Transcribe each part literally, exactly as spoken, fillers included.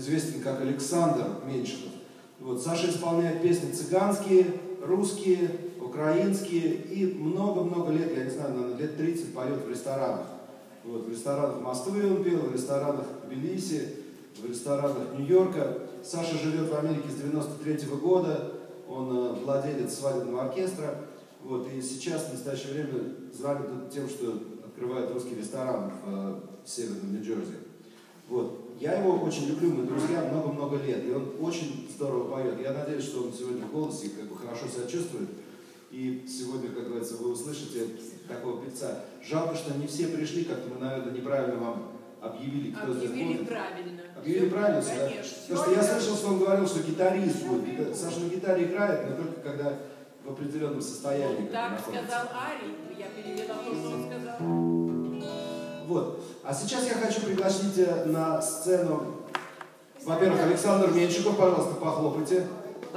известен как Александр Меньшиков. Вот, Саша исполняет песни цыганские, русские, украинские, и много-много лет, я не знаю, наверное, лет тридцать поет в ресторанах. Вот, в ресторанах Москвы он пел, в ресторанах Тбилиси, в ресторанах Нью-Йорка. Саша живет в Америке с девяносто третьего года, он э, владелец свадебного оркестра. Вот, и сейчас, в настоящее время, занят тем, что открывает русский ресторан в, э, в северном Нью-Джерси. Вот. Я его очень люблю, мы друзья много-много лет, и он очень здорово поет. Я надеюсь, что он сегодня в голосе как бы хорошо себя чувствует. И сегодня, как говорится, вы услышите такого певца. Жалко, что не все пришли, как-то мы, наверное, неправильно вам объявили, кто здесь будет. Объявили правильно. Объявили правильно, да? Конечно. Потому что я слышал, что он говорил, что гитарист будет. Саша на гитаре играет, но только когда в определенном состоянии. Так сказал Арий, я перевела то, что он сказал. Вот. А сейчас я хочу пригласить на сцену, во-первых, Александр Меньшиков, пожалуйста, похлопайте.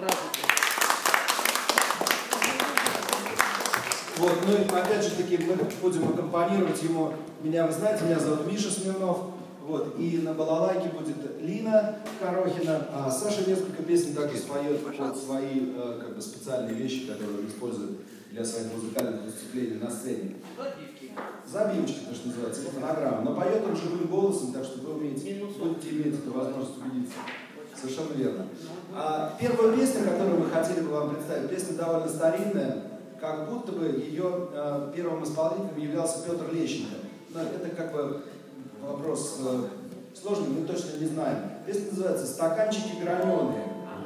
Вот, ну и опять же таки мы будем аккомпанировать ему. Меня, вы знаете, меня зовут Миша Смирнов. Вот, и на балалайке будет Лина Корохина, а Саша несколько песен также споет под свои э, как бы специальные вещи, которые он использует для своих музыкальных выступлений на сцене. Забивочки, то, что называется, по фонограмме. Но поет он живым голосом, так что вы умеете, будете иметь эту возможность убедиться. Совершенно верно. А первая песня, которую мы хотели бы вам представить, песня довольно старинная, как будто бы ее э, первым исполнителем являлся Петр Лещенко. Но это как бы вопрос э, сложный, мы точно не знаем. Песня называется «Стаканчики граненые».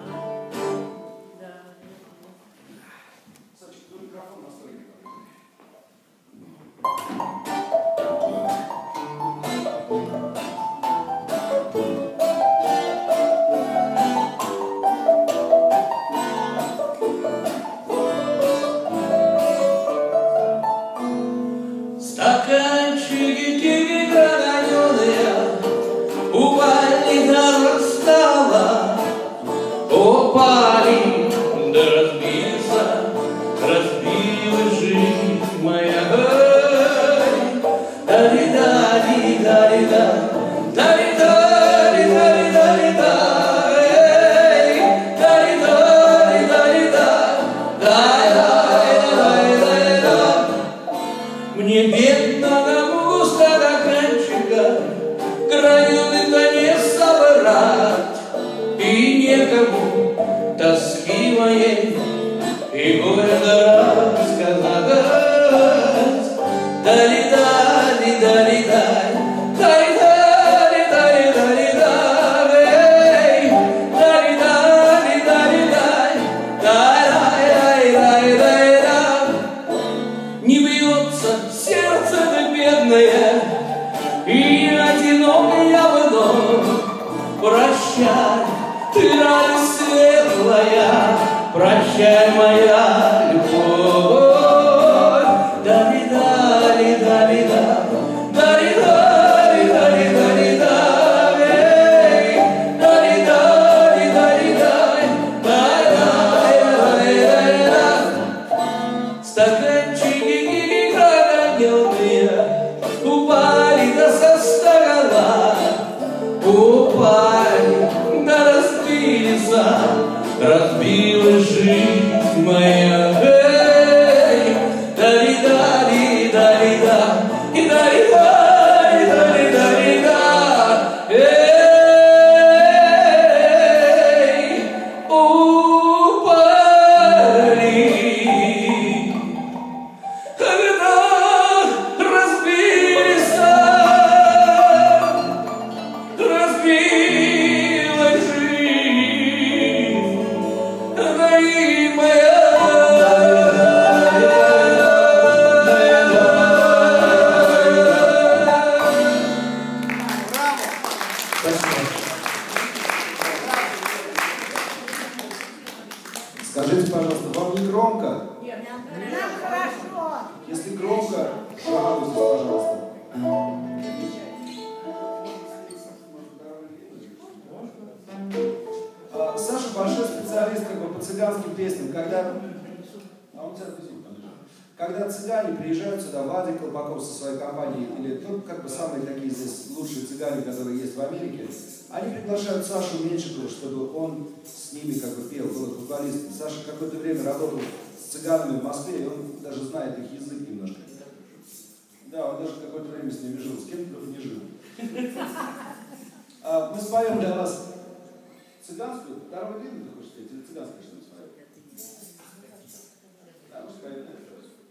Скажите, пожалуйста, вам не громко? Нет, нам хорошо. Если громко, пожалуйста, пожалуйста. Саша большой специалист как бы по цыганским песням. Когда, а он тебя когда цыгане приезжают сюда, Владик Колпаков со своей компанией, или ну, как бы самые такие здесь лучшие цыгане, которые есть в Америке, они приглашают Сашу Меньшикова, чтобы он с ними как бы пел, был футболистом. Саша какое-то время работал с цыганами в Москве, и он даже знает их язык немножко. Да, он даже какое-то время с ними жил, с кем-то не жил. А, мы споем для вас цыганскую, второй длинный, ты хочешь сказать, или цыганскую что-нибудь споем? Да, мы споем, да?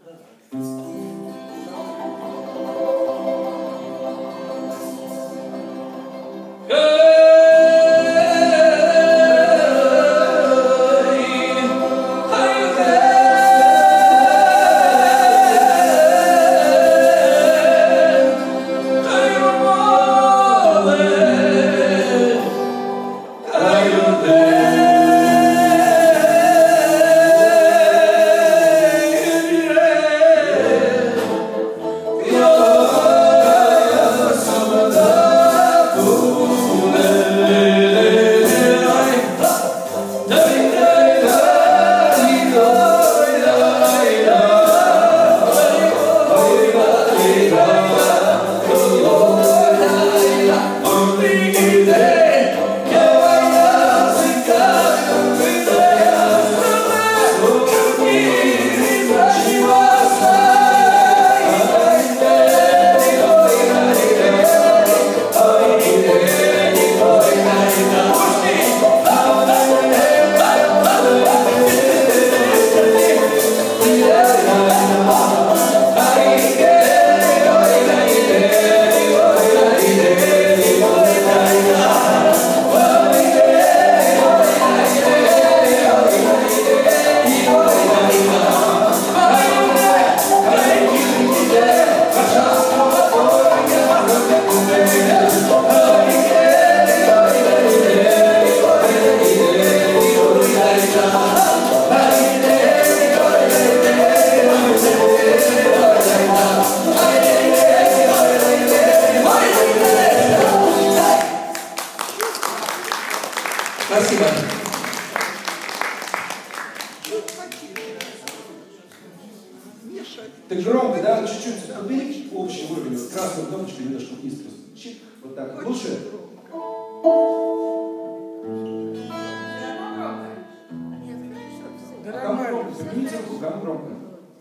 Спасибо. Так громко, да? Чуть-чуть убери общий уровень. Вот красную кнопочку немножко вниз просто. Чик, вот так. Лучше? А кому громко? Поднимите руку, кому громко?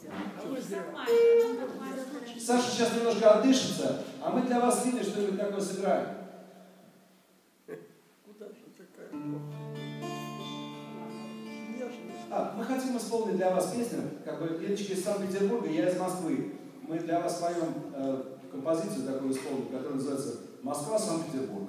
Саша сейчас немножко отдышится, а мы для вас видим что-нибудь такое сыграем. А, мы хотим исполнить для вас песню, как бы Леночка из Санкт-Петербурга, я из Москвы. Мы для вас поем э, композицию такую исполним, которая называется «Москва, Санкт-Петербург».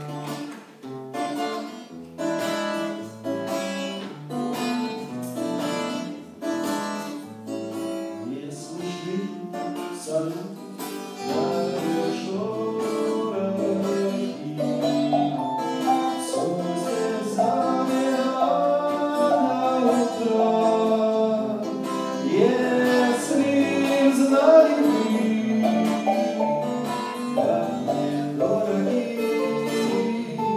Не слышны салют, хорошо рожки, солнце замело на утро, если б знали вы, как мне дороги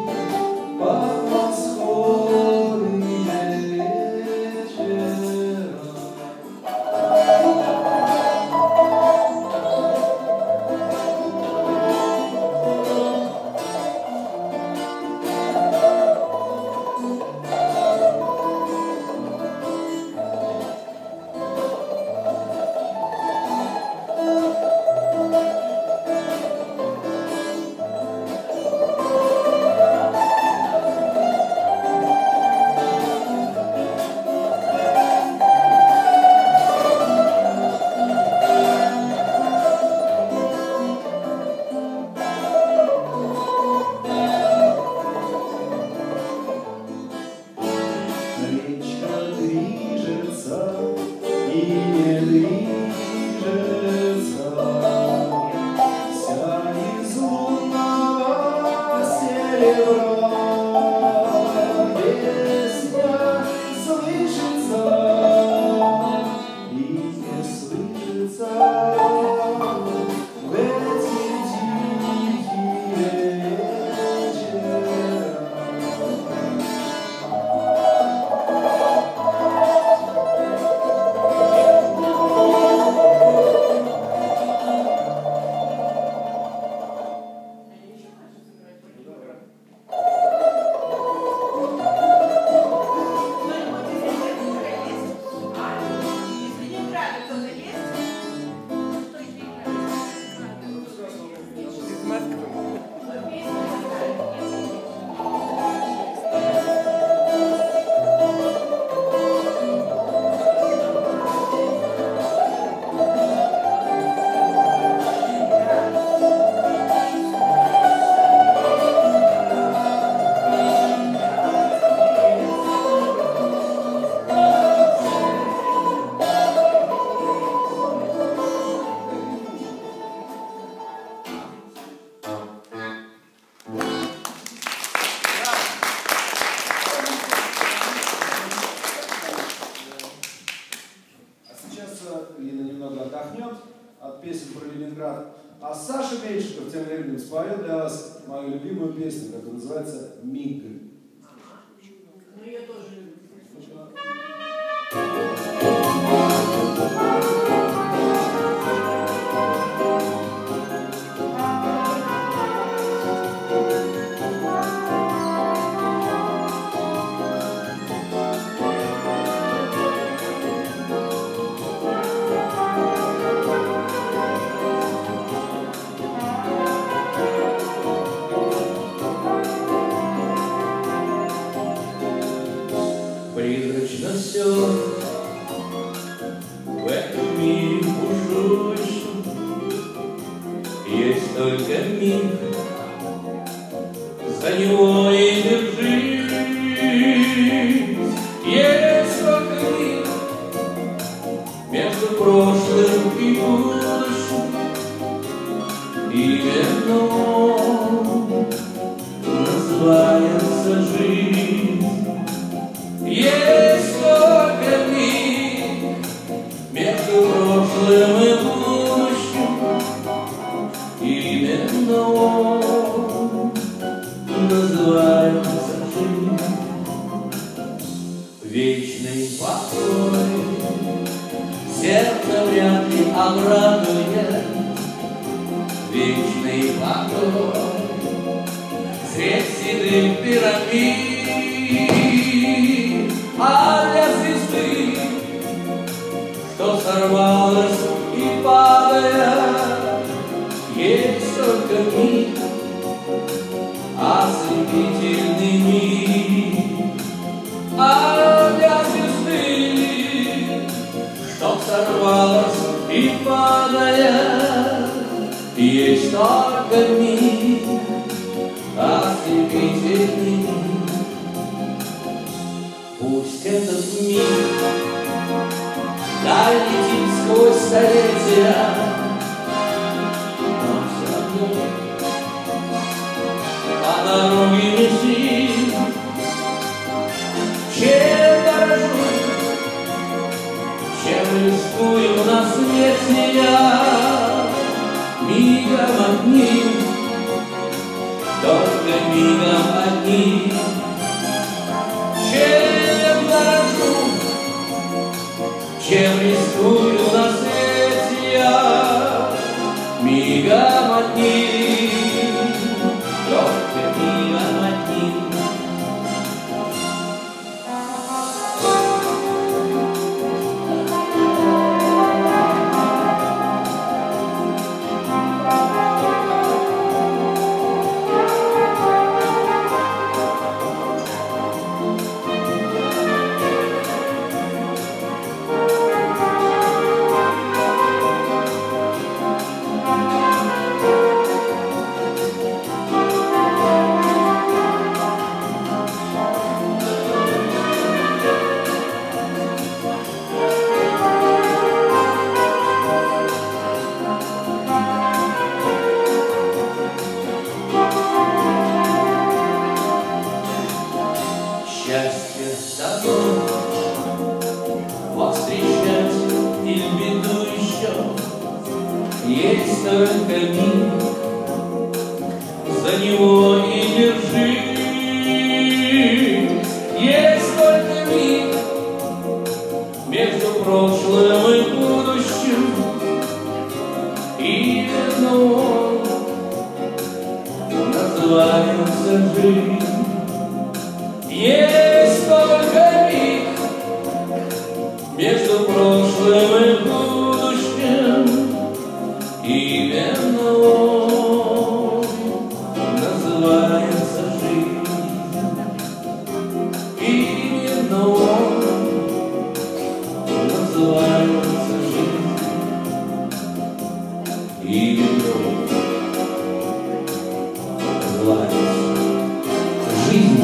Владимир споет для вас мою любимую песню, которая называется «Миг». Ну, я тоже люблю. Призрачно все в этом мире ужасном. Есть только миг, за него и держись. Есть только миг между прошлым и будущим. Именно он называется жизнь. Есть только миг между прошлым и будущим. Именно он называется жизнь. Вечный покой сердце вряд ли обрадует. Вечный покой средь седых пирамид. А для звезды, что сорвалась и падает, есть только миг, ослепительный миг. А для звезды, что сорвалась и падает, есть только миг, ослепительный миг. Пусть этот миг долетит сквозь столетия, но все равно по дороге лежит. Чем дорожу, чем рискую на свете я, мигом одним, только мигом одним. Чем дорожу, чем рискую на свете я, мигом одним, только мигом одним. Счастье с тобой повстречать и в беду еще. Есть только миг, за него и держись. Есть только миг между прошлым и будущим. Именно он называется жизнь. Есть только миг между прошлым и будущим. Именно он называется жизнь. Именно он называется жизнь. Именно он называется жизнь.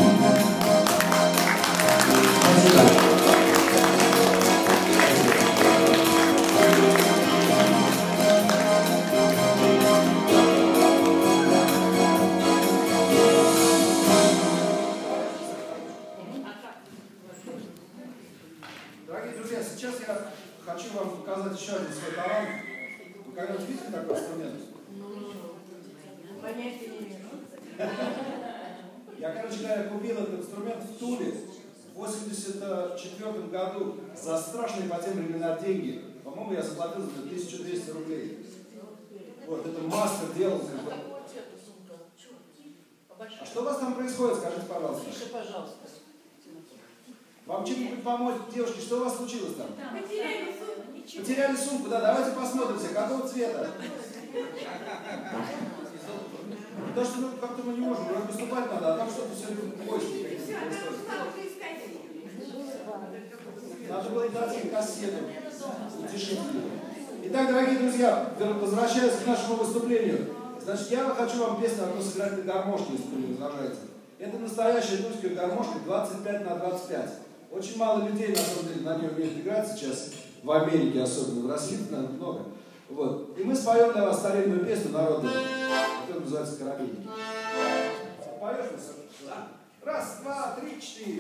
Дорогие друзья, сейчас я хочу вам показать еще один свой талант. Вы когда-нибудь видели такой инструмент? Понятия не имею. Я, короче говоря, купил этот инструмент в Туле в восемьдесят четвёртом году за страшные по тем временам деньги. По-моему, я заплатил за тысячу двести рублей. Вот, это мастер делал. А что у вас там происходит, скажите, пожалуйста? Тише, пожалуйста. Вам чем-нибудь помочь, девушки, что у вас случилось там? Потеряли сумку, ничего. Потеряли сумку, да, давайте посмотрим все, какого цвета. То, что ну, как-то мы не можем, вроде выступать надо, а там что-то все время в поиске. Все, она устала искать. Надо было дать кассету. Утешительную. Итак, дорогие друзья, возвращаясь к нашему выступлению. Значит, я хочу вам песню одну сыграть на гармошке, если вы не возражаете. Это настоящая тульская гармошка двадцать пять на двадцать пять. Очень мало людей, на самом деле, на ней умеют играть сейчас, в Америке особенно, в России, наверное, много. Вот. И мы споем для вас старинную песню народную, которая называется «Коробейники». Поешь нас? Да. Раз, два, три, четыре.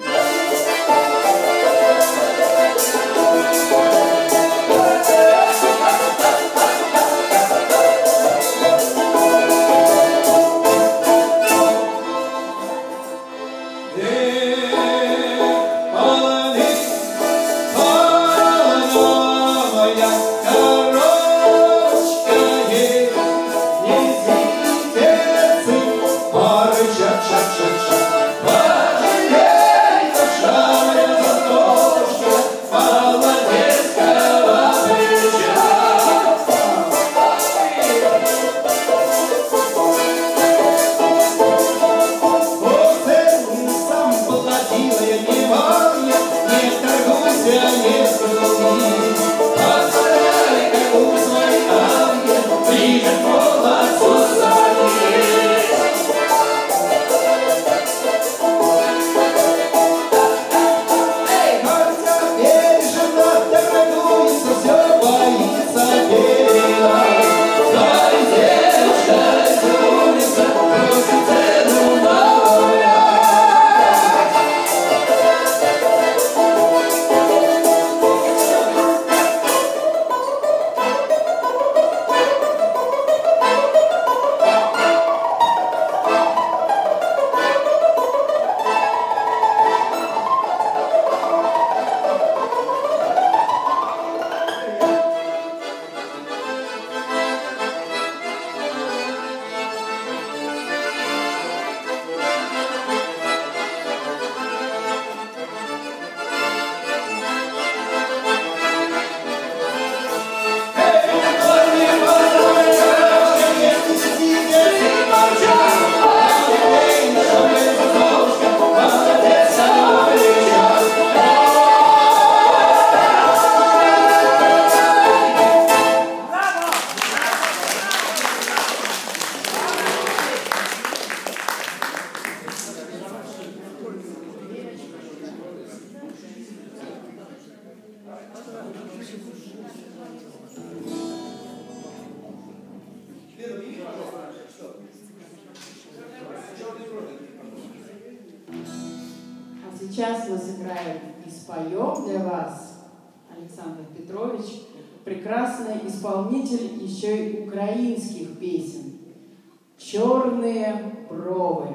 Сейчас мы сыграем и споем для вас, Александр Петрович, прекрасный исполнитель еще и украинских песен. «Черные бровы».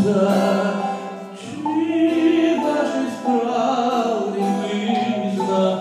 Чи ваші справді визнав?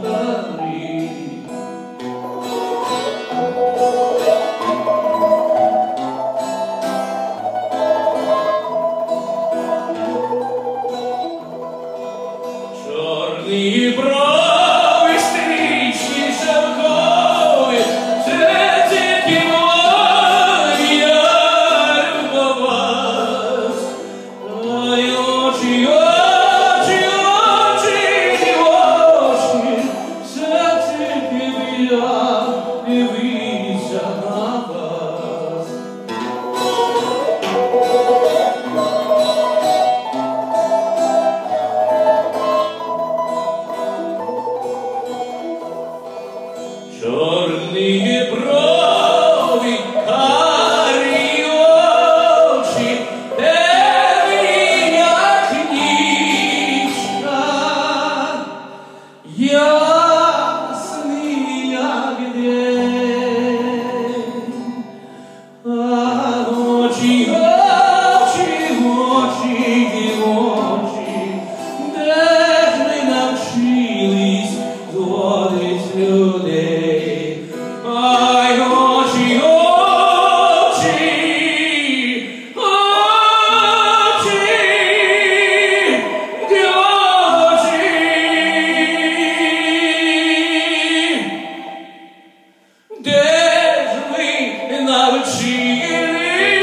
Де ж ви навчились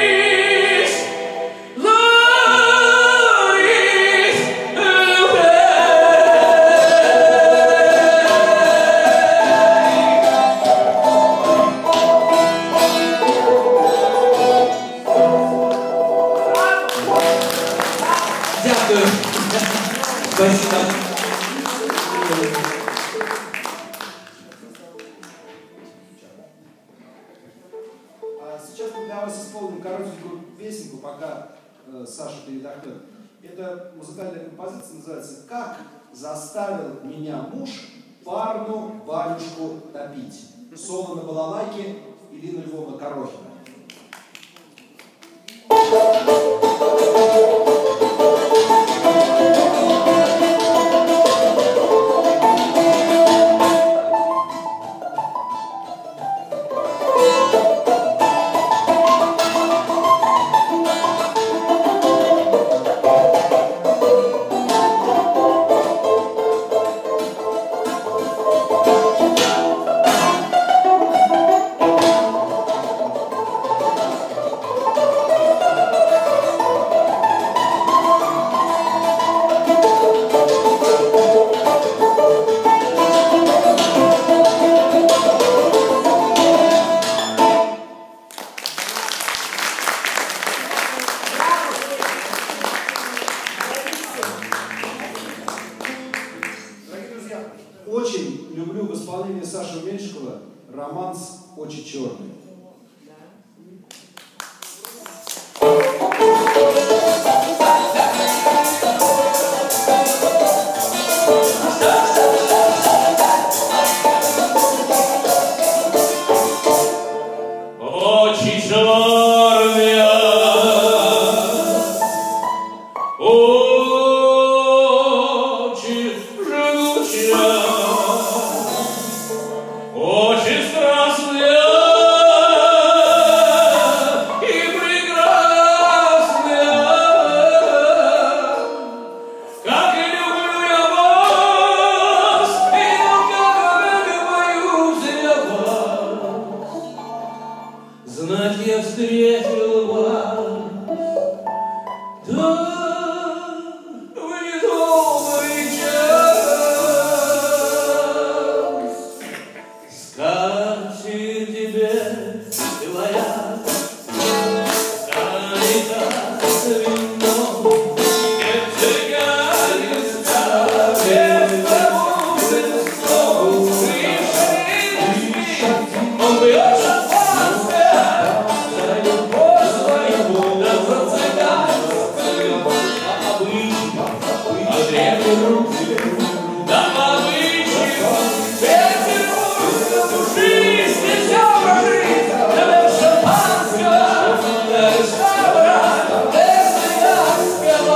говорить людей? Дякую. Спасибо. Сейчас мы для вас исполним коротенькую песенку, пока э, Саша передохнет. Эта музыкальная композиция называется «Как заставил меня муж парну банюшку топить». Соло на балалайке, Ирина Львовна Корохина. Очень люблю в исполнении Саши Меньшикова романс «Очи черные». Очи черные, очи жгучие, очи страстные и прекрасные, как и люблю я вас, и как боюсь я вас. Знать я встретил вас, да, в недобрый час. Скатерть тебе твоя залита вином, нет цыганista, без забудет снова. Он бьет шампанское за любовь свою, да за цыганскую любовь, а обычно, а древний руки, да обычно, Петербург, жизнь, все прожить, да без шампанского, да без шабра, без цыганского.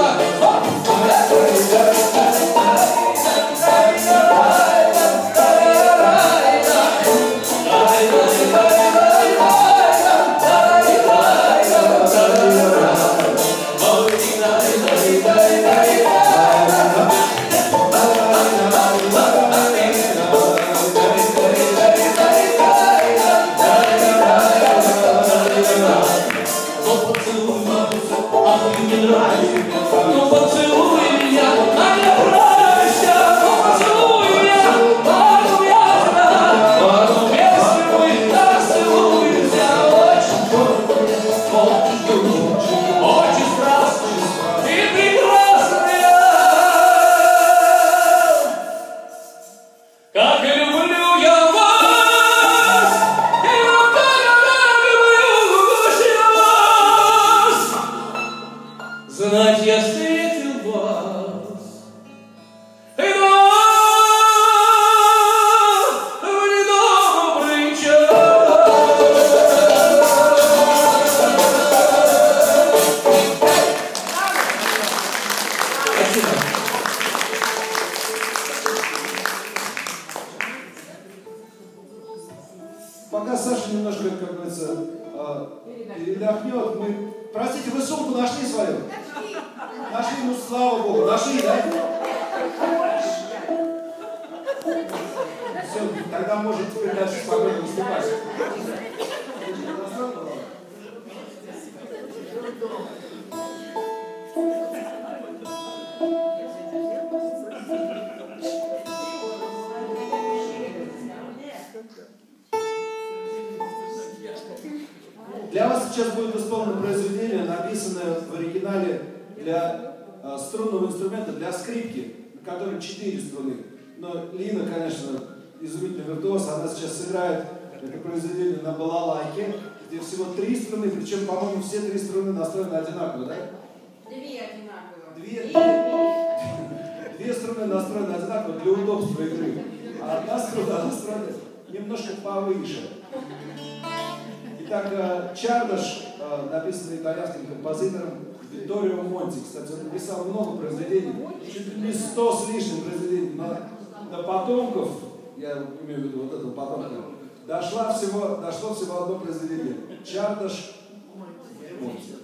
Ну поцелуй меня, а я проща, ну поцелуй меня, потом я ждала, потом если мы так целуемся, очень очень, очень страстные и прекрасные, как и люблю я вас, и вот так люблю знать я встретил вас, и да, в недобрый час. Спасибо. Пока Саша немножко, как говорится, э, передохнет, мы... Простите, вы сумку нашли свою? Нашли, ну слава Богу, нашли, да? Все, тогда может теперь дальше спокойно выступать. Для вас сейчас будет исполнено произведение, написанное в оригинале для э, струнного инструмента, для скрипки, на которой четыре струны. Но Лина, конечно, изумительный виртуоз, она сейчас сыграет это произведение на балалайке, где всего три струны, причем, по-моему, все три струны настроены одинаково, да? Две одинаково. Две, две, две струны настроены одинаково для удобства игры, а одна струна настроена немножко повыше. Итак, Чардаш, написанный итальянским композитором Витторио Монти. Кстати, он написал много произведений, чуть ли не сто с лишним произведений, но до потомков, я имею в виду вот этого потомка, дошло всего, дошло всего одно произведение. Чардаш Монти.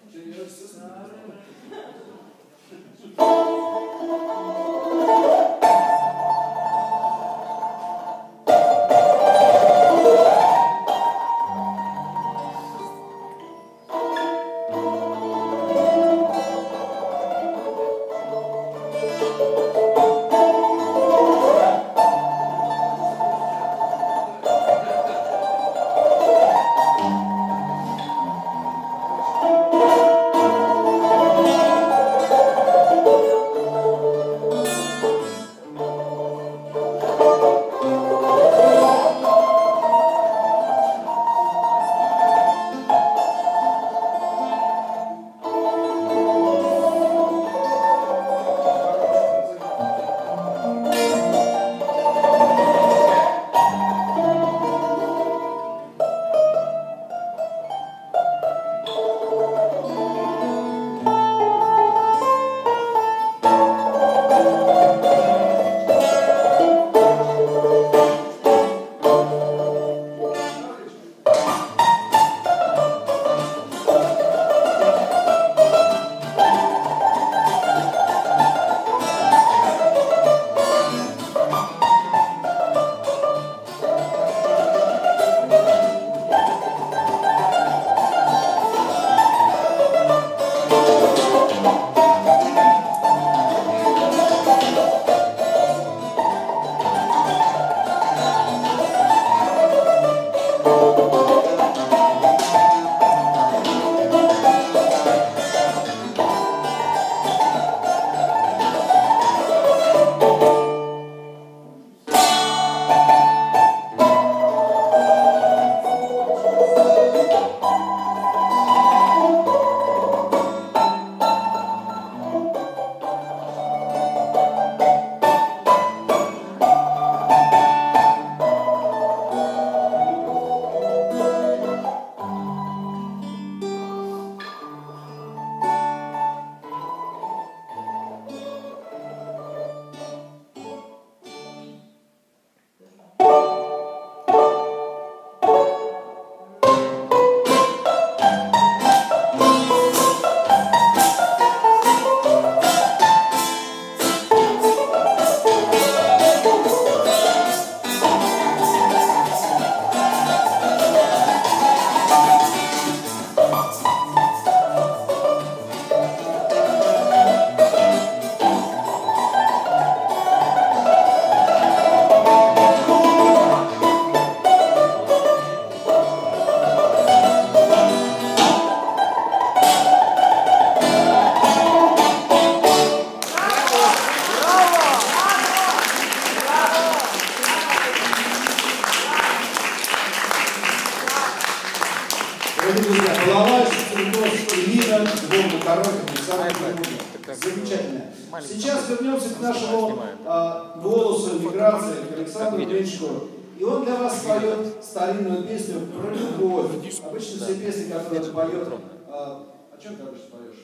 Замечательно. Сейчас вернемся к нашему а, голосу миграции, к Александру Меньшикову. И он для вас поет старинную песню про любовь. Обычно все песни, которые он поет... А, о чем ты обычно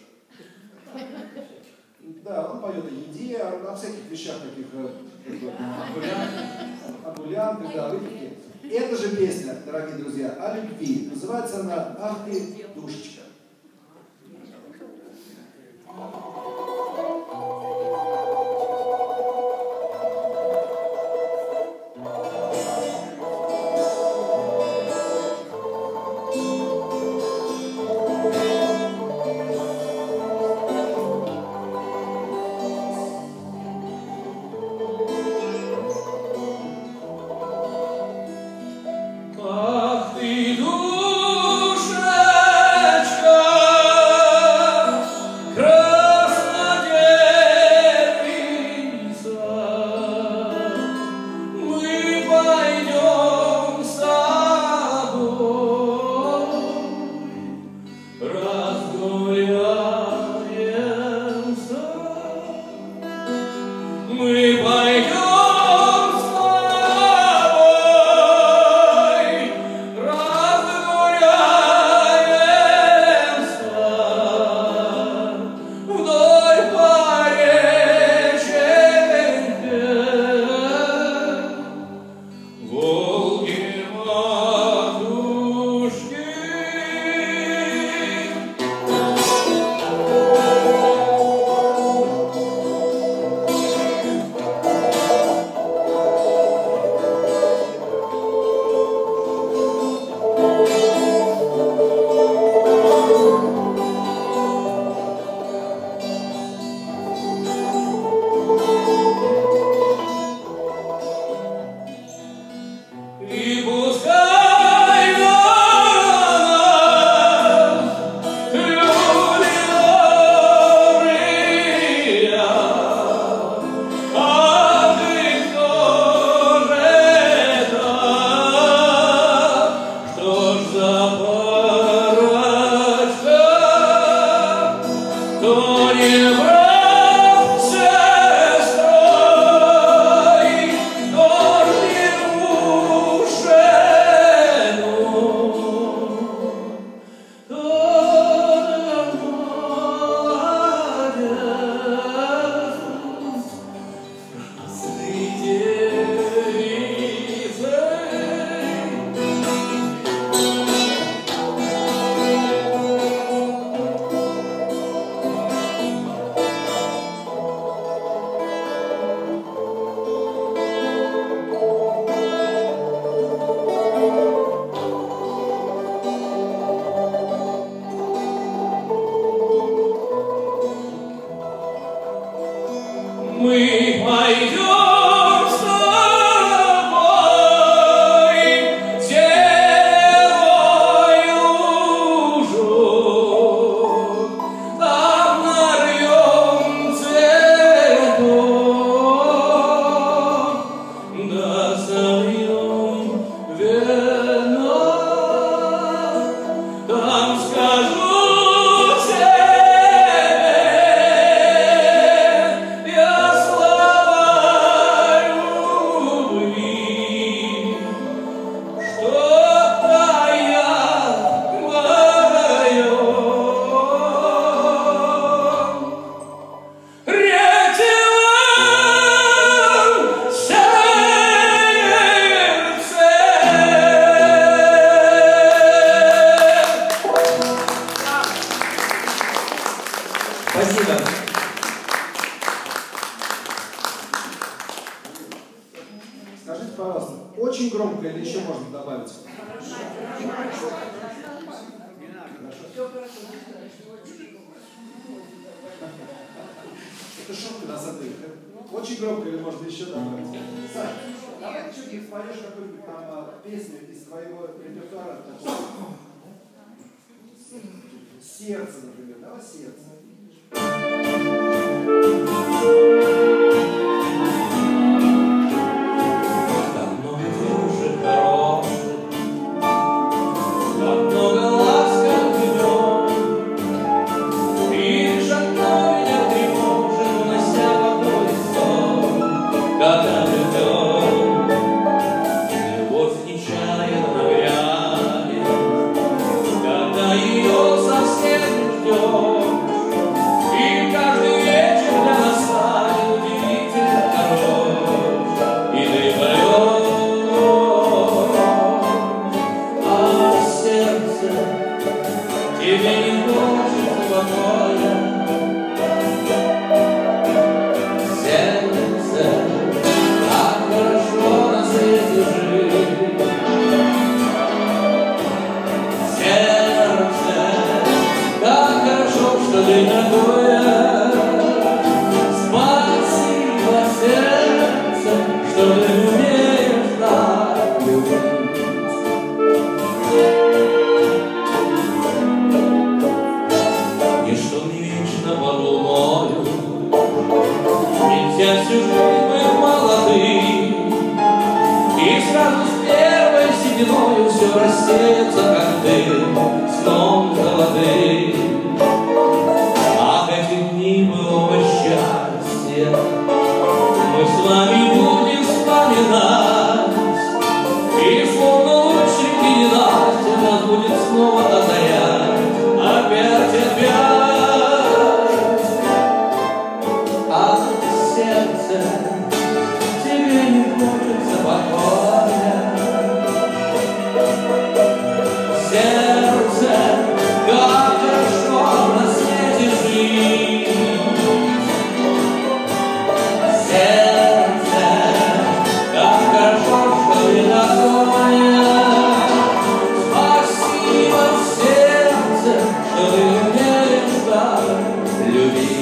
поешь? Да, он поет о еде, о, о всяких вещах таких, о гулянках, да, выпивке. Эта же песня, дорогие друзья, о любви. Называется она «Ах ты, душечка». на самом деле. Очень громко или может еще добавить? Саша, давай что-нибудь споешь какую-нибудь там песню из твоего репертуара. Сердце, например. Давай сердце. Как много души хороших, как много ласковых имен, и лишь одно меня тревожит, унося покой и сон, когда влюблен. Любовь нечаянно нагрянет, когда ее совсем не ждешь, и каждый вечер для нас станет удивительно хорош, и ты поешь, а сердце тебе не хочет покоя. Сердце, как хорошо на свете жить. Сердце, как хорошо, что ты такое. Спасибо, сердце, что ты умеешь так любить. Ничто не вечно под луною, нельзя всю жизнь быть молодым, и сразу с первой сединою все рассеется, как дым, сном золотым. Ах, эти дни былого счастья мы с вами будем вспоминать, и словно лучики ненастья нас будет снова озарять, опять, опять. А сердце тебе не хочется покоя. Сердце, как хорошо на свете жить. Сердце, как хорошо, что ты такое. Спасибо, сердце, что ты умеешь так любить.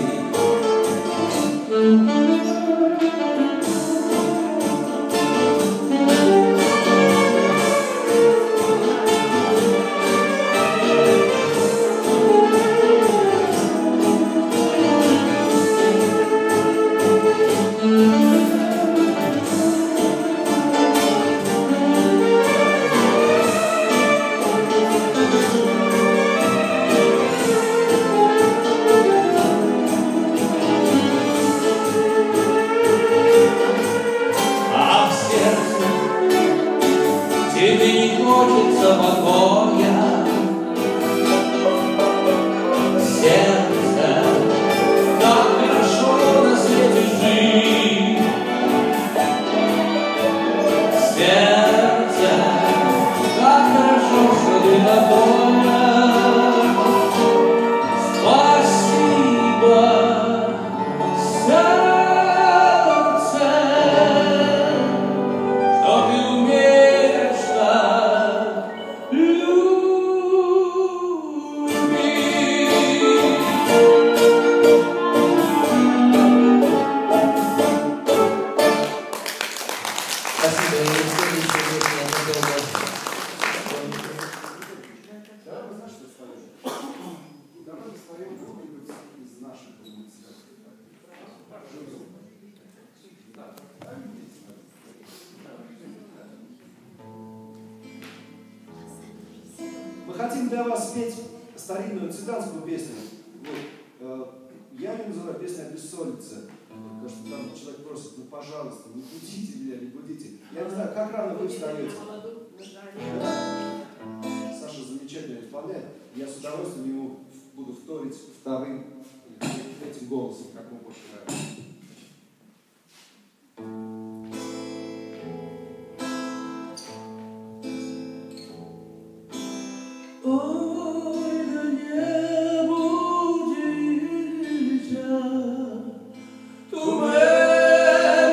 А в сердце тебе не хочется покоя. Сердце, как хорошо на свете жить. Сердце, как хорошо, что ты такое. Спасибо, сердце, что ты умеешь так любить. Спасибо, и следующая песня я хотел бы. Давай мы знаешь, что споем? Давай мы споем что-нибудь из наших композиций. Мы хотим для вас спеть старинную цыганскую песню. Вот. э, Я ее называю песня о бессоннице. Потому что там человек просит, ну пожалуйста, не будите меня, не будите. Я не знаю, как рано вы встаете. Да. Саша замечательно исполняет. Я с удовольствием ему буду вторить вторым этим голосом, как ему больше нравится. Ой, да не буди дитя, туме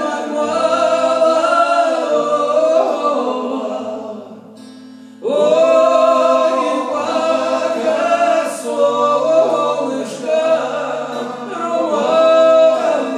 мала, ой, пока солнышко рвало.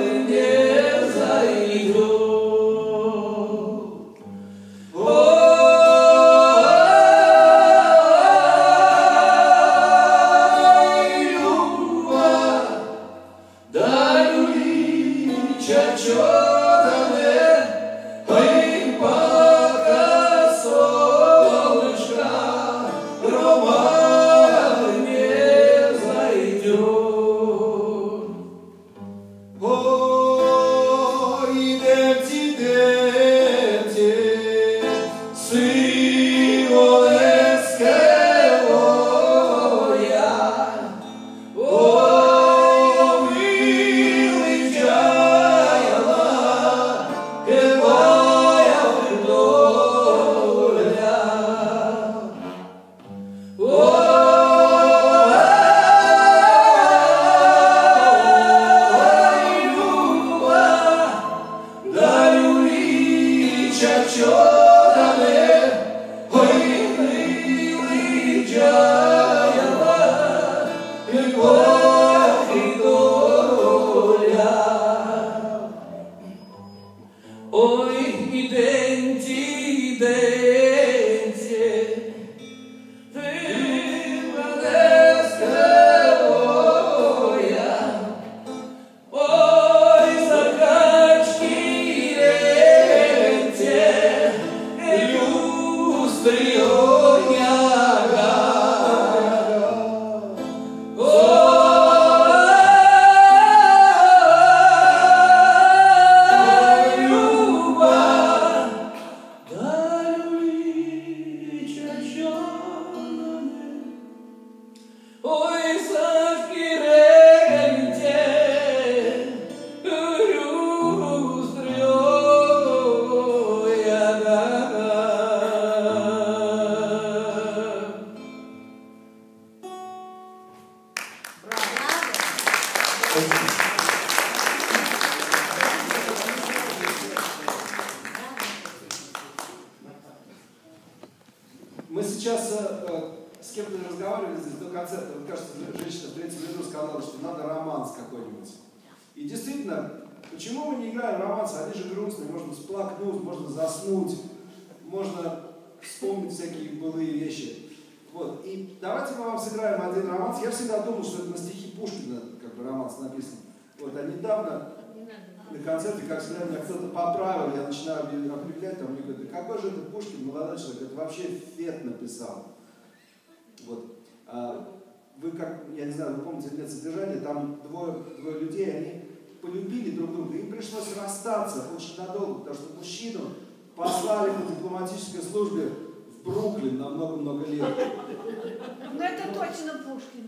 Мы сейчас э, с кем-то разговаривали здесь до концерта. Мне кажется, женщина в третьем ряду сказала, что надо романс какой-нибудь. И действительно, почему мы не играем романсы? Они же грустные, можно всплакнуть, можно заснуть, можно вспомнить всякие былые вещи. Вот. И давайте мы вам сыграем один романс. Я всегда думал, что это на стихи Пушкина как бы романс написан. Вот. А недавно на концерте, как всегда, меня кто-то поправил, я начинаю определять, там, мне говорят, да какой же это Пушкин, молодой человек, это вообще Фет написал. Вот. А вы, как, я не знаю, вы помните или нет содержание, там двое, двое людей, они полюбили друг друга, им пришлось расстаться очень надолго, потому что мужчину послали по дипломатической службе в Бруклин на много-много лет. Ну это точно Пушкин.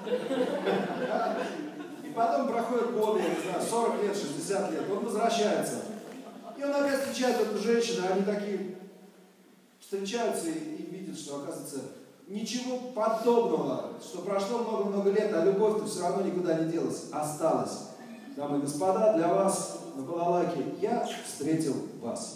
И потом проходят годы, я не знаю, сорок лет, шестьдесят лет, он возвращается. И он опять встречает эту женщину, они такие встречаются и, и видят, что, оказывается, ничего подобного, что прошло много-много лет, а любовь-то все равно никуда не делась, осталась. Дамы и господа, для вас на балалайке «Я встретил вас».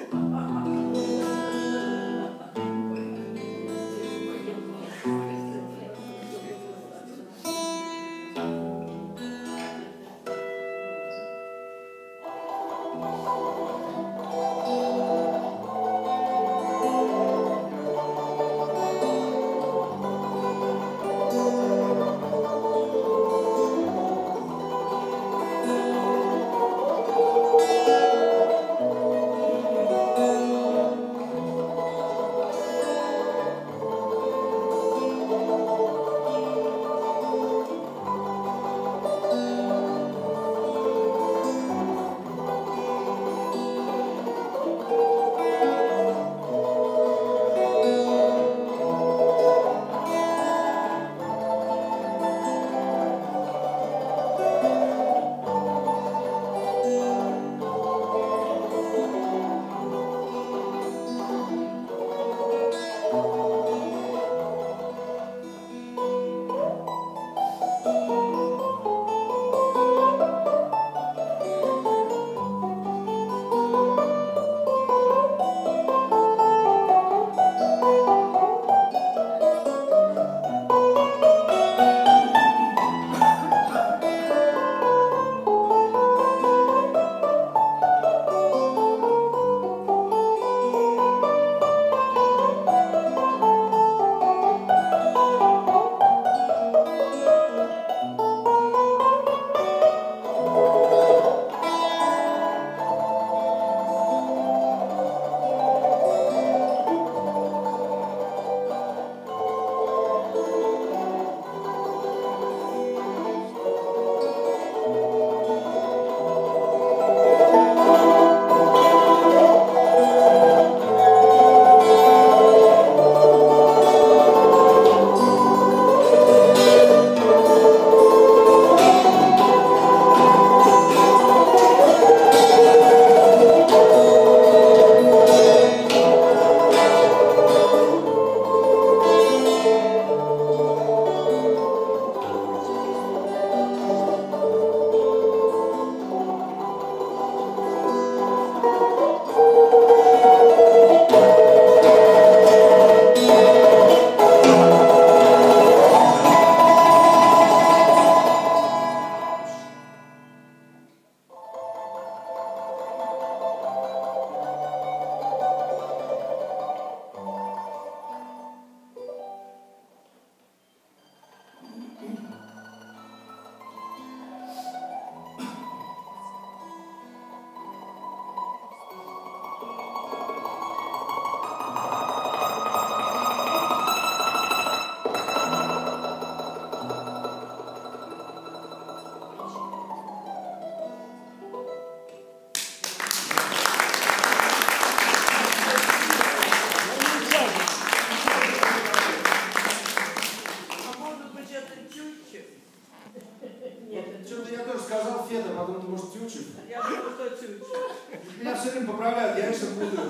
Меня все время поправляют, я вечно путаю.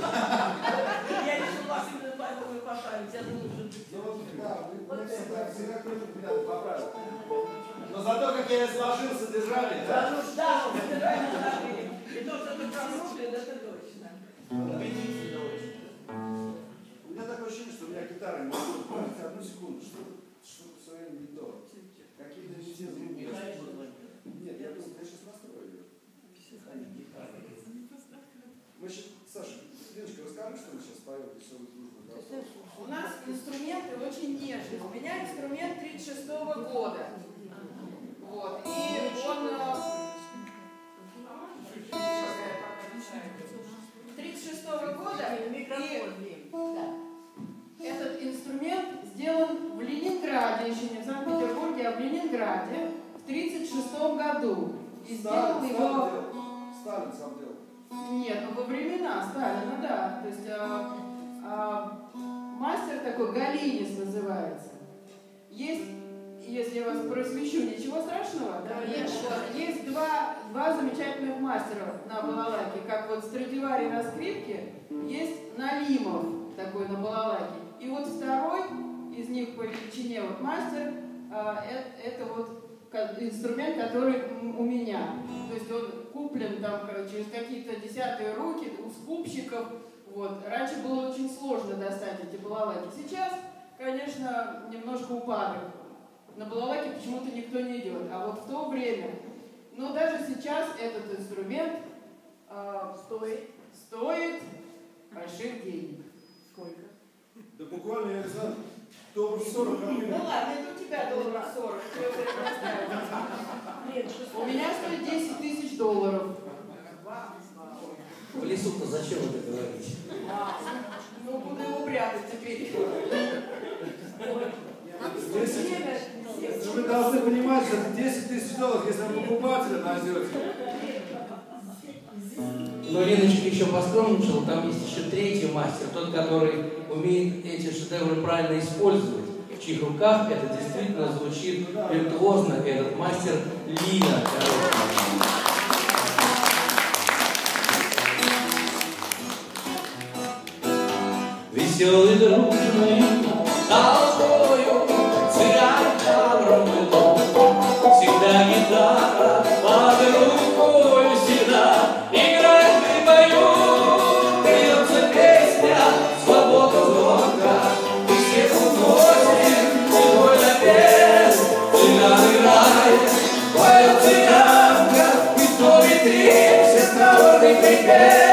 Я решил вас именно поэтому и поправить. Я думаю, что... Ну вот, да, вы меня всегда, всегда кто-то меня поправит. Но зато как я изложил содержание. Да, ну да, содержание сложили. И то, что ты прослушали, это точно. У меня такое ощущение, что у меня гитара не может брать. Одну секунду, что что-то все время не то. Какие-то не те звуки. Нет, я думаю, я сейчас настрою ее. Мы сейчас, Саша, Леночка, расскажи, что мы сейчас поем веселую дружбу. У нас инструменты очень нежные. У меня инструмент тридцать шестого года. Вот. И он... тридцать шестого года. И этот инструмент сделан в Ленинграде, еще не в Санкт-Петербурге, а в Ленинграде в тридцать шестом году. И сделал его... Сталин сам делал. Нет, ну во времена Сталина, да. То есть а, а, мастер такой, Галинис называется. Есть, если я вас просвещу, ничего страшного, да? Есть, есть два, два замечательных мастера на балалайке, как вот Страдивари на скрипке, есть Налимов такой на балалайке. И вот второй из них по величине вот мастер, а, это, это вот инструмент, который у меня. То есть он куплен там через какие-то десятые руки у скупщиков. Вот. Раньше было очень сложно достать эти балалайки. Сейчас, конечно, немножко упадок. На балалайке почему-то никто не идет. А вот в то время, но даже сейчас этот инструмент э, стоит, стоит больших денег. Сколько? Да буквально, я не знаю, долларов сорок рублей. Ну ладно, это у тебя долларов сорок. У меня стоит десять тысяч долларов. В лесу-то зачем это говорить? Ну, буду его прятать теперь. Вы должны понимать, что десять тысяч долларов, если вы покупателя найдете. Но Леночка еще поскромничала, там есть еще третий мастер, тот, который умеет эти шедевры правильно использовать, в чьих руках это действительно звучит виртуозно, этот мастер Лина. Веселый, дружный, толпою, цыган ковровый дом, всегда гитара под рукой всегда играет и поет, льется песня, свобода звонка, и всех уносит, твой напев, цыган играет, поет цыганка, и то ветрит, все траурный припев.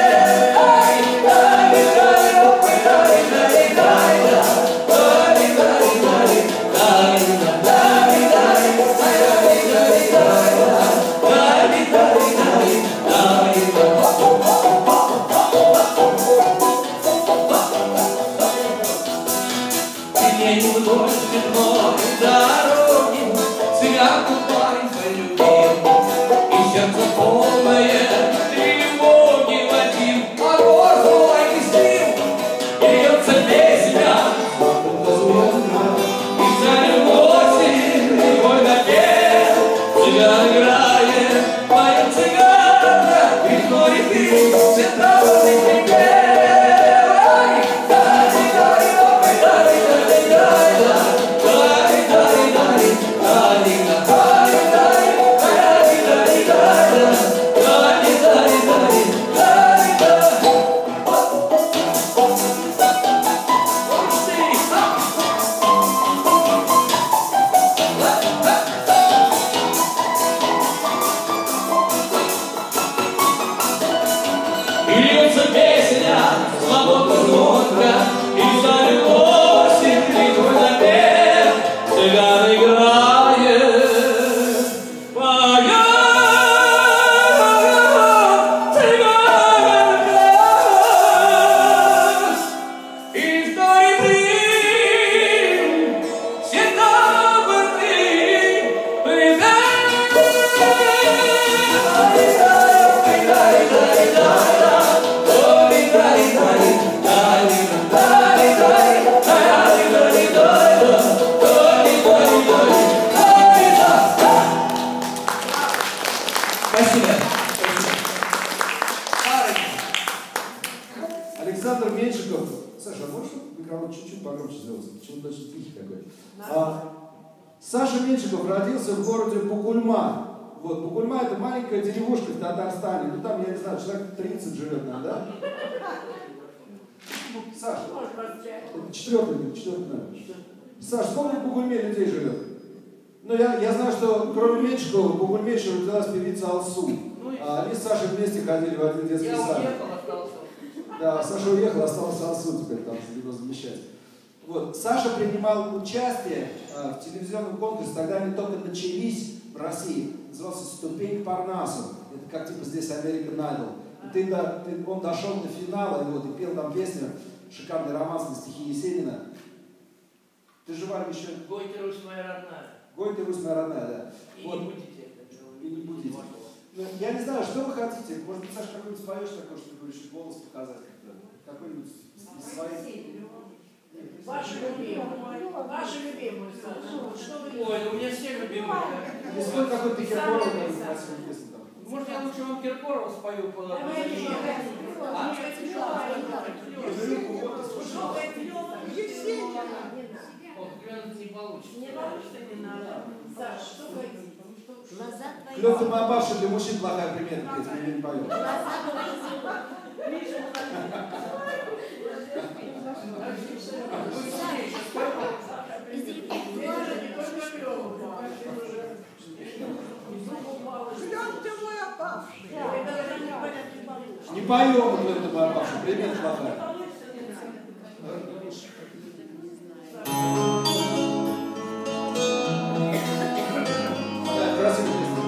Александр Меньшиков. Саша, а можешь микрофон чуть-чуть погромче сделать? Почему-то очень тихий такой. А, Саша Меньшиков родился в городе Бугульма. Вот, Бугульма — это маленькая деревушка в Татарстане. Ну там, я не знаю, человек тридцать живет, наверное, да? Саша, это четвертый, четвертый номер. Саша, сколько в Бугульме людей живет? Ну, я, я знаю, что кроме Меньшикова в Бугульме еще родилась певица Алсу. А они с Сашей вместе ходили в один детский сад. Я уехал, остался. Да, Саша уехал, осталось Алсу теперь там его замещать. Вот. Саша принимал участие э, в телевизионном конкурсе, тогда они только начались в России. Назывался «Ступень к Парнасу». Это как типа здесь American Idol. И ты, да, ты, он дошел до финала и, вот, и пел там песню, шикарный романс на стихи Есенина. Ты же, Варя, еще... Гойте, Русь моя родная. Гойте, Русь моя родная, да. И вот. не будете. И не будете. Ну, я не знаю, что вы хотите. Может быть, Саша, какой-нибудь споешь такой, чтобы еще голос показать как-то? Какой-нибудь из своих... Ваши любимые. Ваши любимые, Саша. Что вы Ой, у меня все любимые. Если какой-то Киркоров, красивую песню там. Может, я лучше вам Киркорова спою по А вы не хотите? А? Ох, клянуть не получится. Не получится, не надо. Саша, что вы хотите? Клёв ты моя бабша, для мужчин плохая примета, я тебе не пою. Не поем, Клёв ты моя бабша, примета плохая. Да, красивая песня.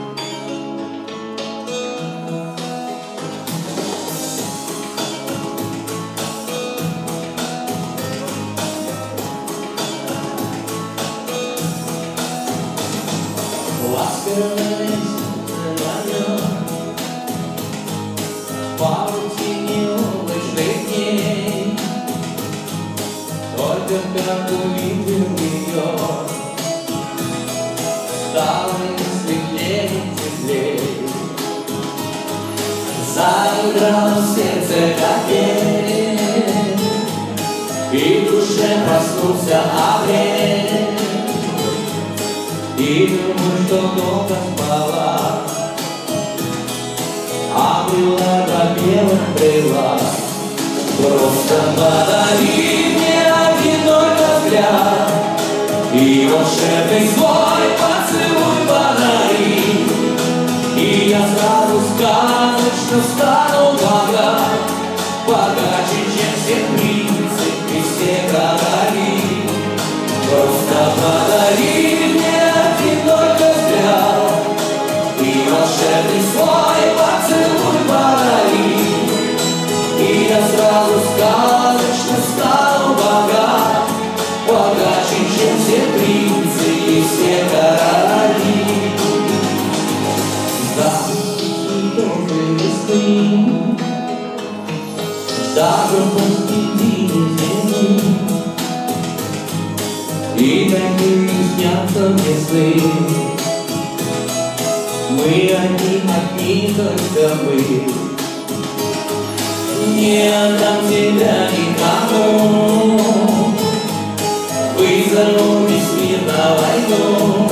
Паутине облачных дней, только как увидел ее, стало светлее, теплее. Заиграло в сердце как пение, и в душе проснулся огонь. И думаю, что долго спала, а была во белых крылах. Просто подари мне один только взгляд, и волшебный свой поцелуй подари, и я сразу сказочно стану богат, богаче, чем все принцы и все короли. Просто подари мне один только взгляд, и волшебный свой поцелуй подари, и я сразу сказочно стану богат, богаче, чем все принцы и все короли. Запахи доброй весны, даже посреди зимы, и такие снятся мне сны. Мы одни, одни только мы. Не отдам тебя никому, вызову весь мир на войну,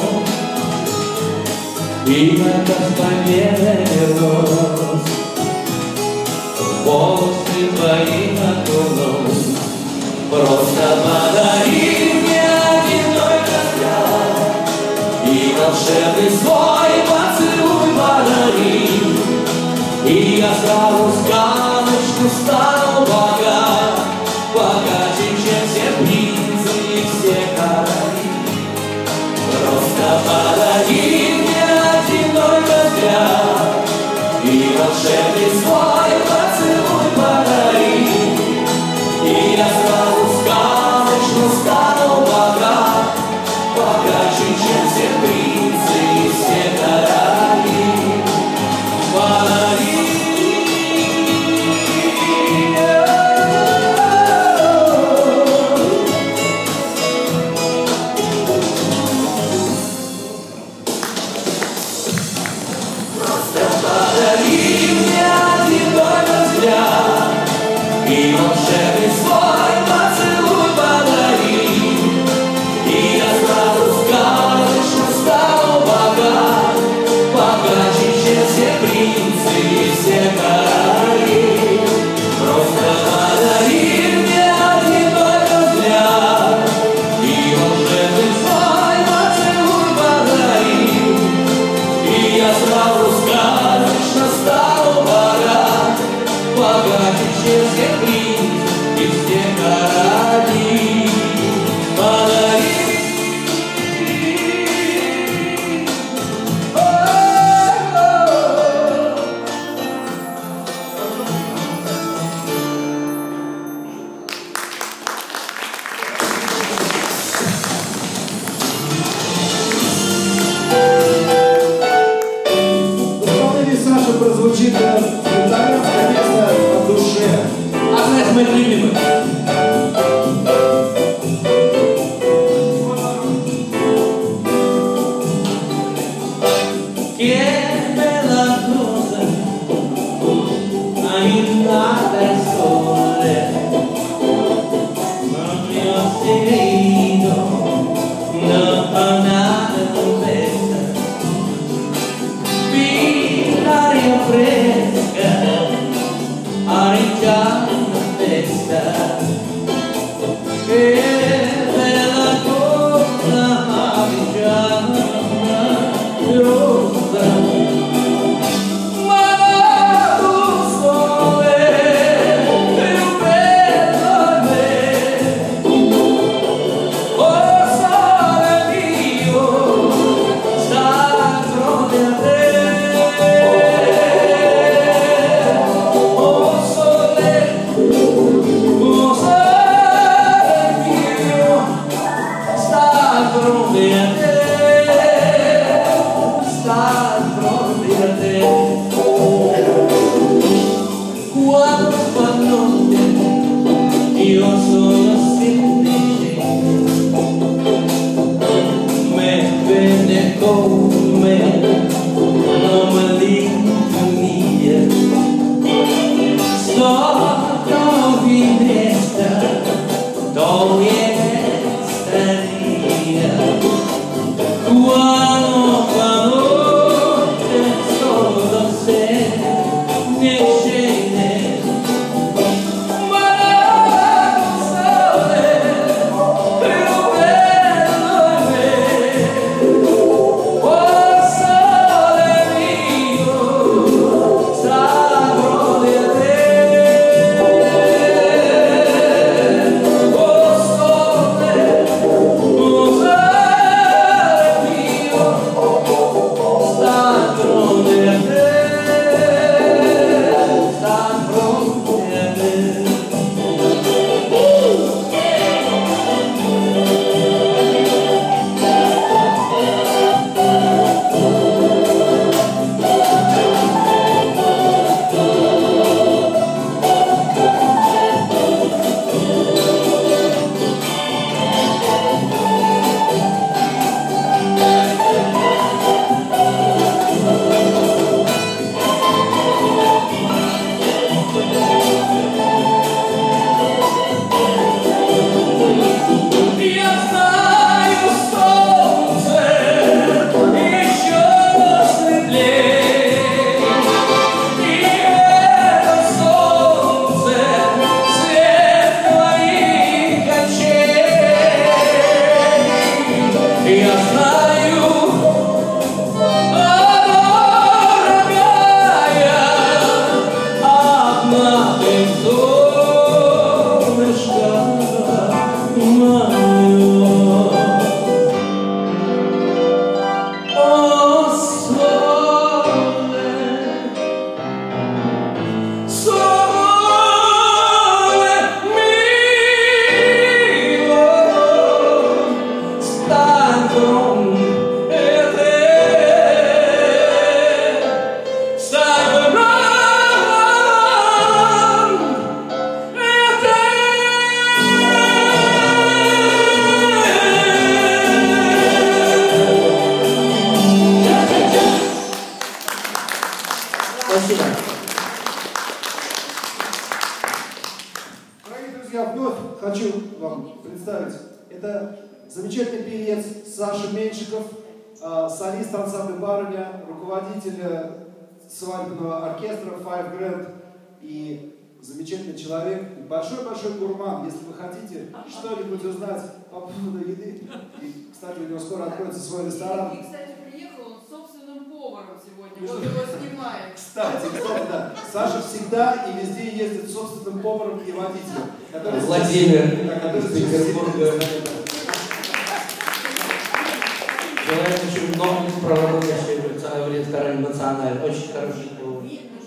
и я как с победой вернусь, в волосы твои окунусь. Просто подари мне один только взгляд, и волшебный свой поцелуй подари, и я сразу сказочно стану богат, богаче, чем все принцы и все короли. Просто подари мне один только взгляд, и волшебный свой поцелуй подари, и я сразу сказочно стану богат, богаче, чем все принцы и все короли. Подари. Свадебного оркестра Five Grand и замечательный человек, большой-большой гурман. Если вы хотите что-нибудь узнать по поводу еды, и, кстати, у него скоро откроется свой ресторан. И, кстати, приехал он с собственным поваром сегодня, вот его снимает. Кстати, кстати, да, Саша всегда и везде ездит с собственным поваром и водителем. Владимир из Петербурга. Желаем очень много проработать в ресторане «Националь». Очень хороший повар.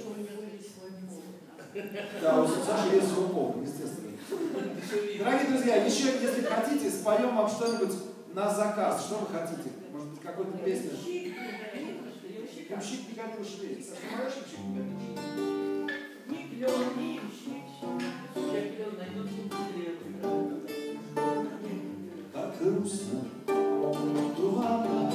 Да, у Саши есть свой повар, естественно. Дорогие друзья, еще, если хотите, споем вам что-нибудь на заказ. Что вы хотите? Может быть, какую-то песню? Ямщик не хотел швей. Саша, моя ямщик не хотел? Ни клен, ни ямщик. Я клен найду, как грустно, туманно.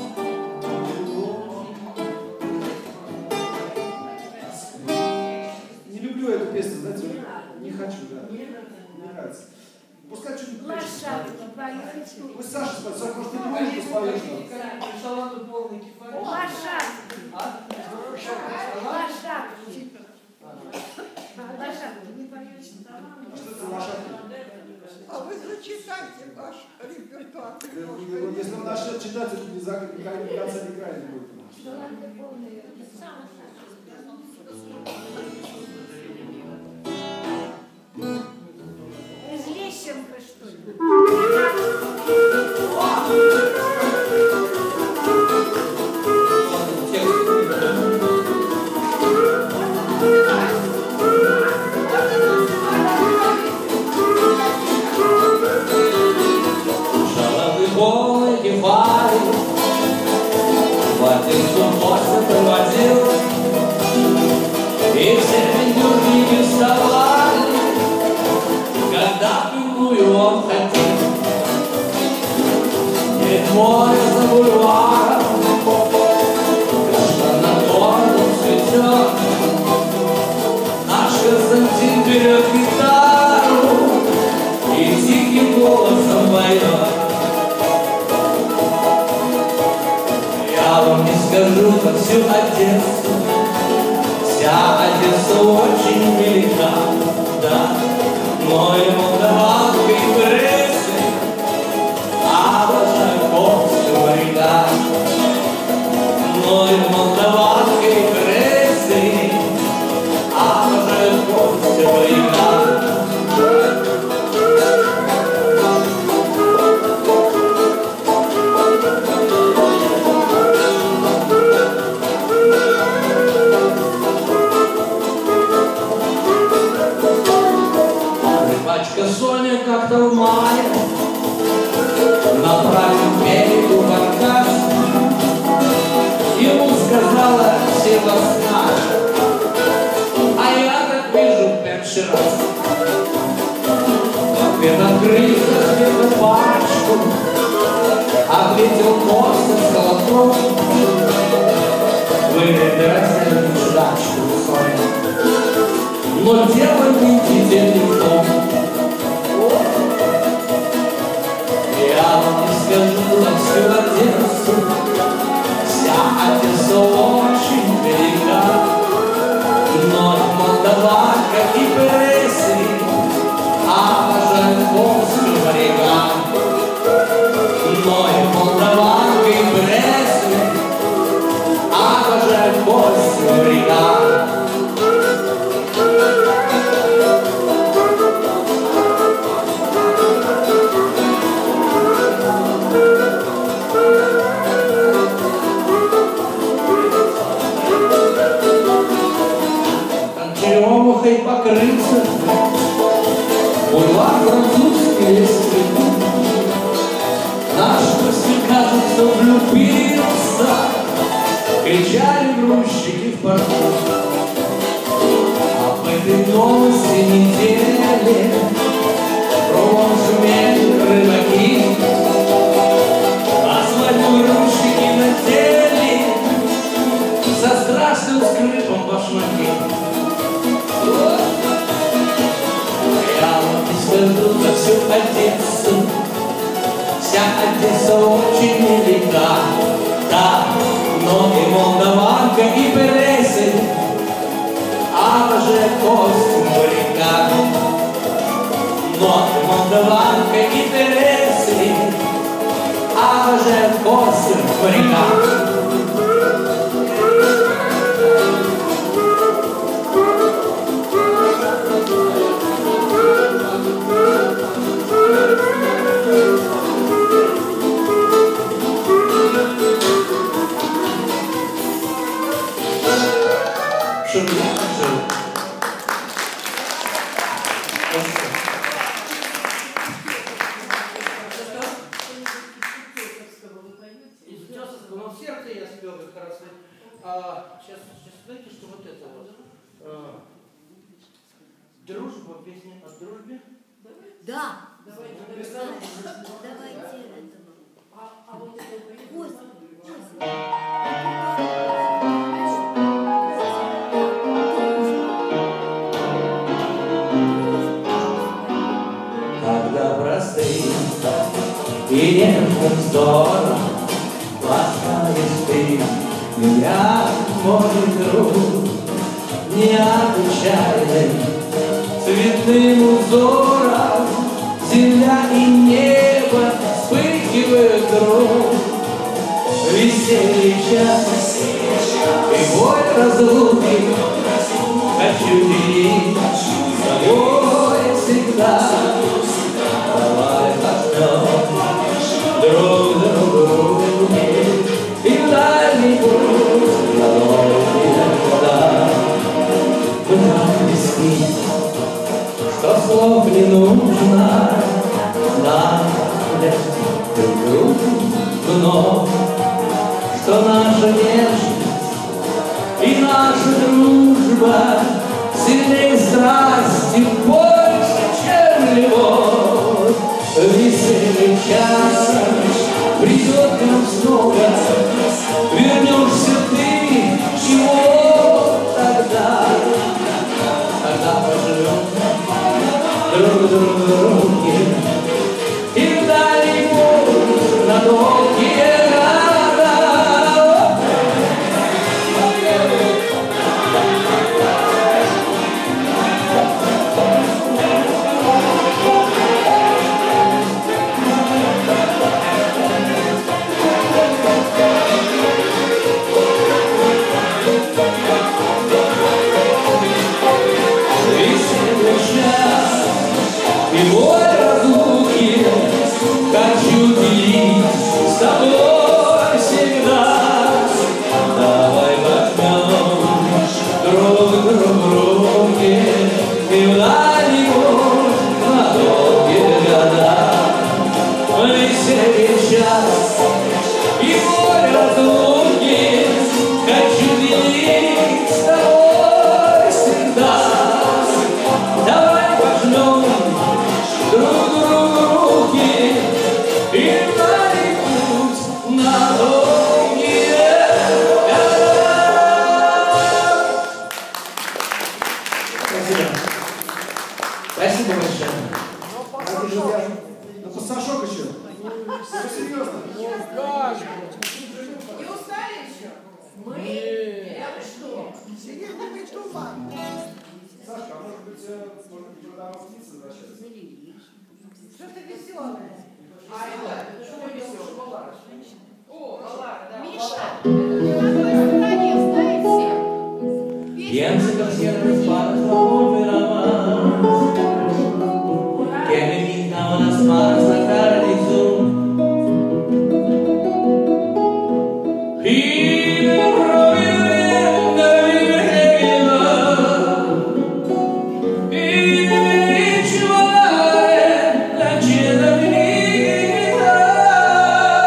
Не люблю эту песню, знаете, не хочу, да. Не нравится. Пускай что-нибудь пишет. Пусть Саша споет, Саша, может, ты другую споешь? Шаланду полный кефаль. Лошадки. А? Лошадки. Лошадки. Не поешь? А что это лошадки? А вы зачитайте ваш репертуар. Если он начнет читать, это не за конца не края не будет. Из Лещенко, что ли? Шаловый полной кефали в один субботу проводил, и все пиндюрники вставали, когда пивную он хотел. Нет моря за бульваром, кажется, над городом цветет. Наш Константин берет гитару и тихим голосом поет. Я вам не скажу про всю Одессу, вся Одесса очень велика, да, но и молдаванка, и прессы, а даже Ковского река, но и молдаванка, и прессы, а даже Ковского река. Соня как-то в мае на правильном берегу Баркас ему сказала Сева Снаша, а я так вижу пять раз. В ответ открылся где-то пачку, ответил просто с колоком. Вы выбирайте ждачку, Соня, но дело не теперь не в том. Я вам не скажу на всю Одессу, вся Одесса очень велика, но молдаванка и прессы, а даже Ковского река, но и молдаванка и прессы, а даже Ковского река. Черемухой покрылся бульвар французский листвы. Наш Костя, кажется, влюбился, кричали грузчики в порту. А в этой новости недели кругом шумели рыбаки, а свадьбу грузчики надели со страшным скрипом башмаки. Я вам не скажу за всю Одессу, вся Одесса очень велика, да, но и молдаванка, и прессы, а даже Ковского река, но и молдаванка, и прессы, а даже Ковского река. Дружба, песня о дружбе? Да. Давайте. Давайте этого. А вот это Когда простым и нежным взором ласкаешь ты меня, мой друг, необычайным цветным узором земля и небо вспыхивают вдруг. Веселье час и боль разлуки хочу делить с тобой всегда. Давай пожмем друг другу и в дальний путь дороги никогда. Мы так близки, что слов не нужно, нам легче друг друга вновь, что наша нежность и наша дружба сильнее страсти больше, чем любовь. Веселье час придет к нам снова, вернешься ты, чего тогда? Тогда поживем друг друге и вдали путь на долгие года. Веселье час и боль разлуки хочу делить с тобой всегда. Давай возьмем друг другу руки и вдали путь на долгие года. Веселье час и боль разлуки хочу делить с тобой всегда. Давай пожмем друг другу руки и вдали путь на долгие года. Спасибо. Спасибо большое. Дорогие друзья, ну пассажок еще. Все серьезно. Не устали еще? Мы? Это что? Серебряный туман. Сашка, а может быть, может быть, вы домой снится возвращаться? Что-то веселое. А это что веселого? О, Лара, да. Миша, на той стороне встань всем. Pienso que cierres para tu amor mi amor, que me pintaban las manos la cara de Zoom. Y proviendo mi vida, y mi la llena mi vida.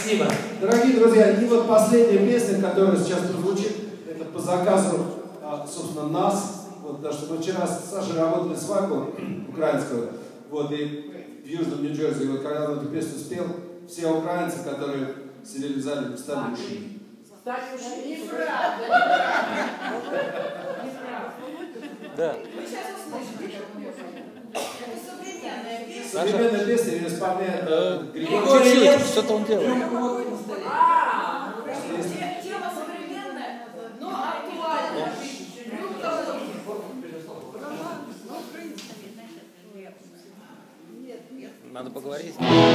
Спасибо. Дорогие друзья, и вот последняя песня, которая сейчас прозвучит, это по заказу, собственно, нас. Вот, потому что мы вчера с Сашей работали свадьбу украинскую, вот, и в Южном Нью-Джерси, и вот когда он эту песню спел, все украинцы, которые сидели в зале, встали ушли. Неправда, неправда. Да. Вы сейчас услышите. Это современная песня. Современная песня, ее исполняет э, Григорий Лепс. Что-то он делает. А, тема современная, но актуальная. Рюмка водки. Надо поговорить.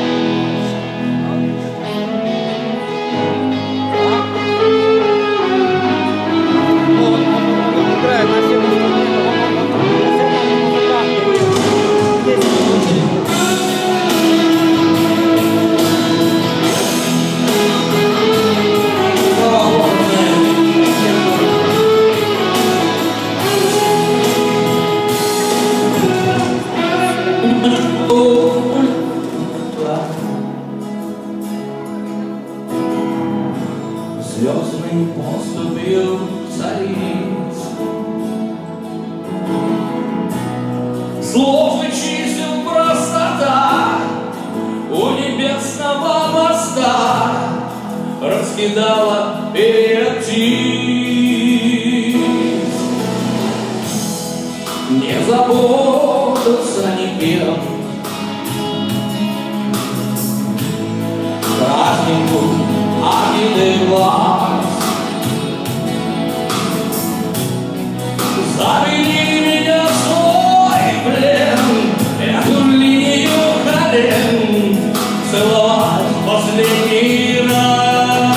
Играет на всех Звездный поступил цариц, словно чистил простота у небесного моста раскидала перед птиц. Не заботятся никем, празднику обиды глаз. Завели меня в свой плен, эту линию колен целовать в последний раз.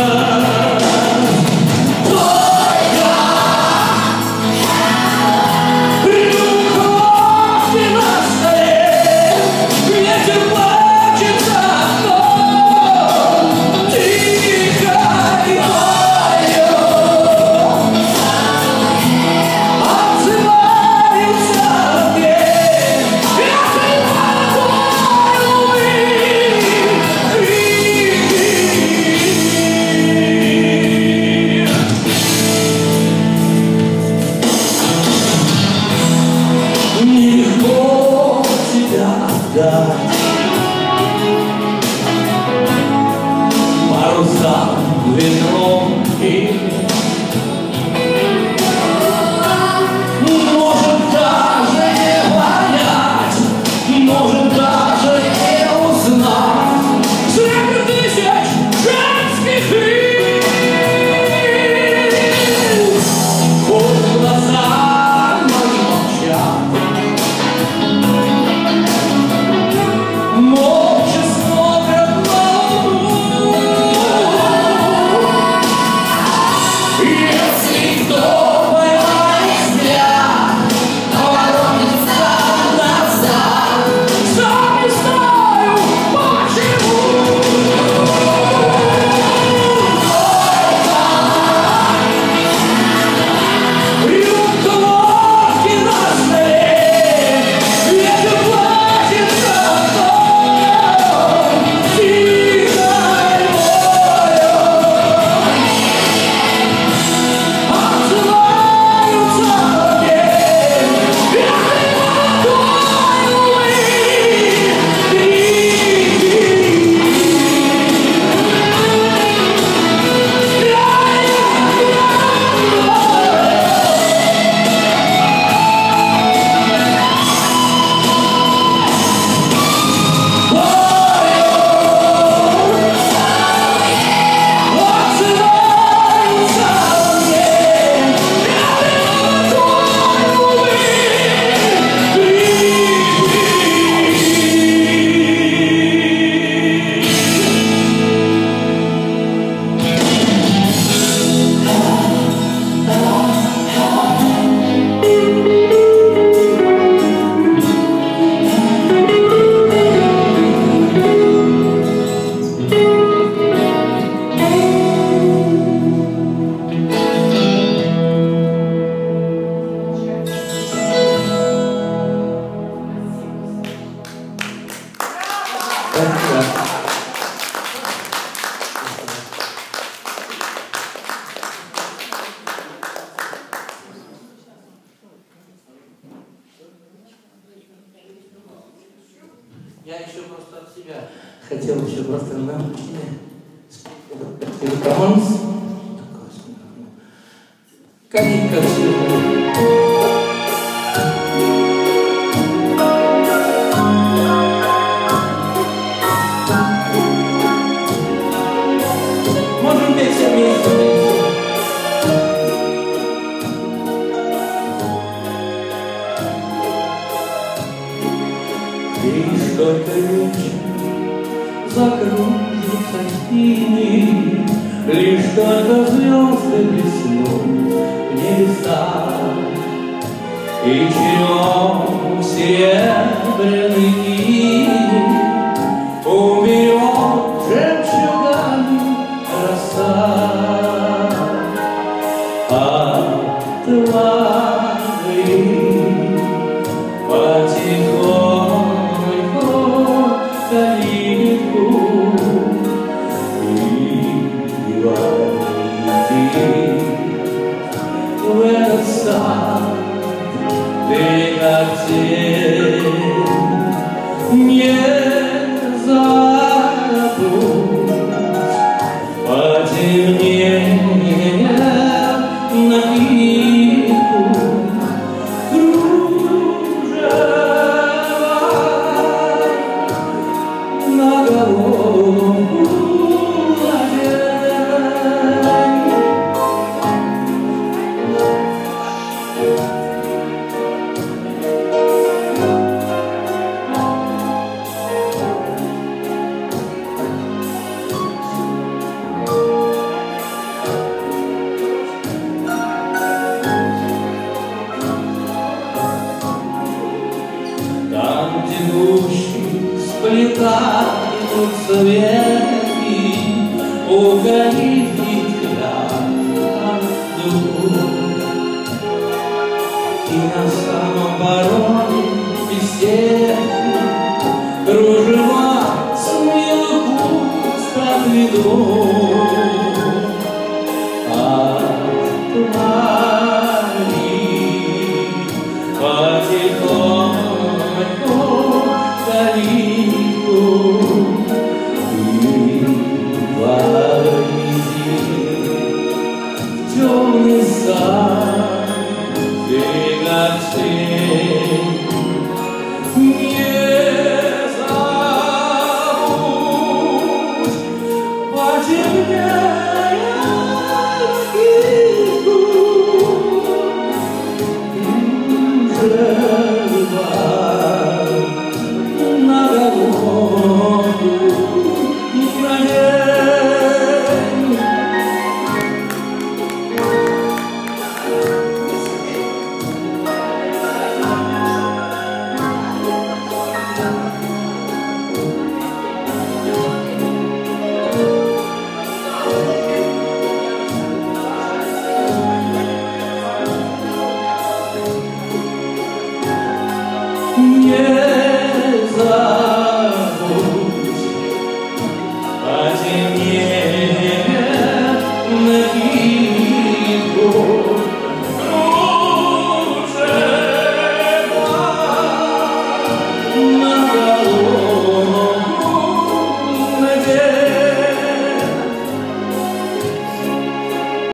Только рюмка водки на столе, ветер плачется в окно. Тихо и мое отзываются мне. Нелегко тебя отдать парусам, ветром и может даже не понять, может даже не узнать среди тысяч женских лиц. Пусть глаза мои молчат, молча смотрят на луну. Если кто поймает взгляд, поворотится назад, сам не знаю почему. Рюмка водки на столе, ветер плачется в окно. Тихо и мое отзываются мне. Я твой еще просто от себя хотел еще просто на перформанс. Калитка всего. Можем петь все вместе. Лишь только вечер закружится спины, лишь только звезды блеснут в небесах, и черем серебряный киль уберет жемчугами роса. Отвали потихоньку калитку и войди в этот сад. Ты как тень не забудь потемнее на кипу кружева на голову надень. Там, где гущи сплетаются ветки, у калитки жду. И на самом пороге беседы кружева смелых уст подведут.